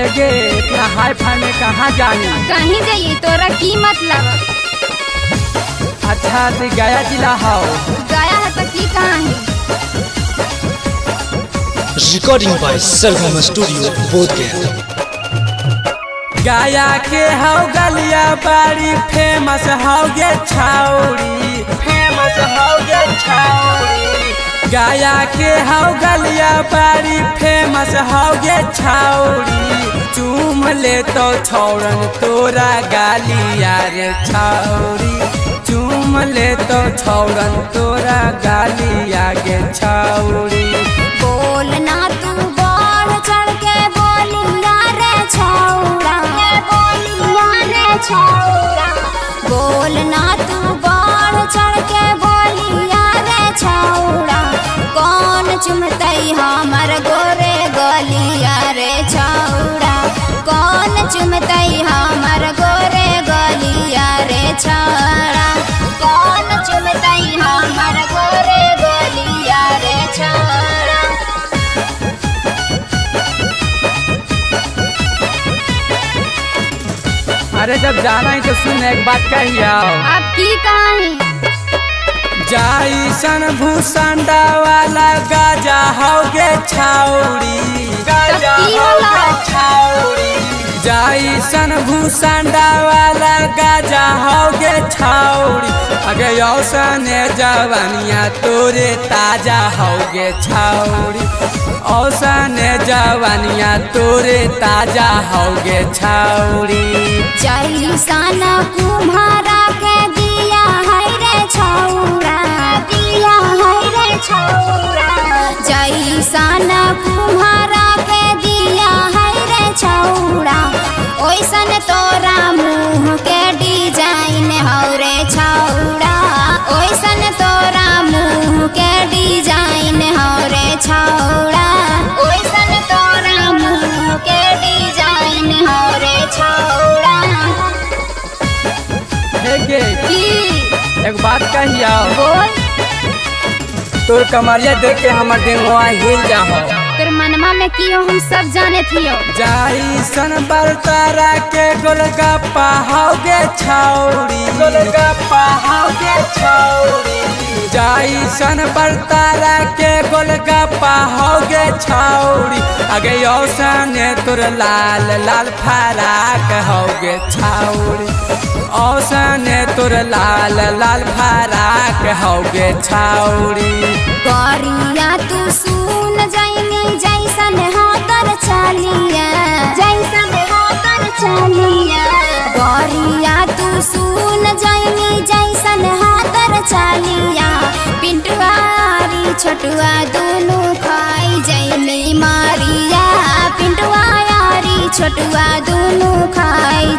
गे इतना hi fi में कहाँ जानी? कहीं जाइए तोरा की मतलब? अच्छा तो गया जिला हो। गया है तो की कहाँ है? Recording by Sargam studio Bodhgaya. Gaya के हो गलिया बाड़ी फेमस हो गे छाउरी, फेमस हो गे छाउरी। गया के हो गलिया बाड़ी फेमस हो गे छाउरी। चूम ले तो छौरन तोरा गालिया रे छाउरी। चूम ले तो छौरन तोरा गालिया गे छाउरी। बोलना तू बढ़ चढ़ के बोलिया रे छौरा, बोलिया रे छौरा। बोलना तू बढ़ चढ़ के बोलिया रे छौरा। कौन चुमतई हमर गोरे गलिया रे छौरा। कौन चुमतई हमर गोरे गलिया रे छौरा। कौन चुमतई हमर गोरे गलिया रे छौरा। अरे जब जाना ही तो सुन एक बात कहिया। आप की कहानी? जाइसन भूसंडा वाला गाजा हो गे छाउरी। गाजा हो गे छाउरी। जाइसन भूसंडा वाला गाजा हो गे छाउरी। अगे औसने जवानिया तोरे ताजा हो गे छाउरी। औसने जवानिया तोरे ताजा हो गे छाउरी। जैसन कुम्हारा के दिया है रे छौरा, दिया है रे छौरा। जैसन कुम्हारा के दिया है रे छौरा। ओइसन तोरा मुँह के डिजाइन हो रे छौरा। ओइसन तोरा मुँह के डिजाइन हो रे छौरा। ओइसन तोरा मुँह के डिजाइन हो रे छौरा। हे गे की एक बात कहिया। बोल। तोर कमरिया देख के हमर दिलवा हिल जाहो। तोर मनमा में कियो हम सब जाने थियो। जाइसन बरतारा के गोलगप्पा हो गे छाउरी। गोलगप्पा हो गे छाउरी। जाइसन बरतारा के गोलगप्पा हो गे छाउरी। अगे औसने तोर लाल लाल फराक हो गे छाउरी। औसने तोर लाल लाल फराक हो गे छाउरी। गरिया तू सुन जाइनी जैसन हो तर चलिया, जैसन हो तर चलिया। गरिया तू सुन जाइनी जैसन हो तर चलिया। पिंटुआरी छोटुआ दोनों खाई जैनी मारिया। पिंटुआ यारी छोटुआ दोनों खाई